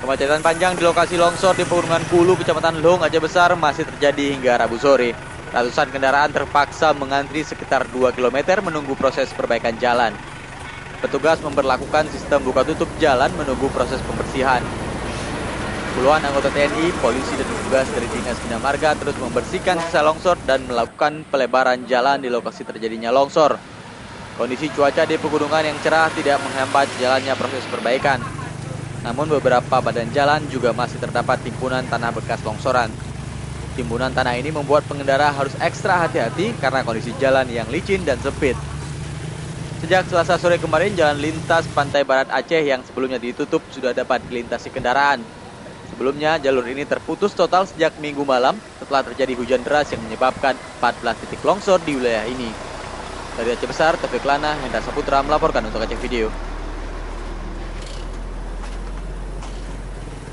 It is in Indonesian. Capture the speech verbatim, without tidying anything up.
Kemacetan panjang di lokasi longsor di Pegunungan Kulu, Kecamatan Long, Aceh Besar masih terjadi hingga Rabu sore. Ratusan kendaraan terpaksa mengantri sekitar dua kilometer menunggu proses perbaikan jalan. Petugas memberlakukan sistem buka tutup jalan menunggu proses pembersihan. Puluhan anggota T N I, polisi dan petugas dari Dinas Bina Marga terus membersihkan sisa longsor dan melakukan pelebaran jalan di lokasi terjadinya longsor. Kondisi cuaca di pegunungan yang cerah tidak menghambat jalannya proses perbaikan. Namun beberapa badan jalan juga masih terdapat timbunan tanah bekas longsoran. Timbunan tanah ini membuat pengendara harus ekstra hati-hati karena kondisi jalan yang licin dan sempit. Sejak Selasa sore kemarin, jalan lintas Pantai Barat Aceh yang sebelumnya ditutup sudah dapat dilintasi kendaraan. Sebelumnya, jalur ini terputus total sejak Minggu malam setelah terjadi hujan deras yang menyebabkan empat belas titik longsor di wilayah ini. Dari Aceh Besar, Taufik Lana, Hendra Saputra melaporkan untuk Aceh Video.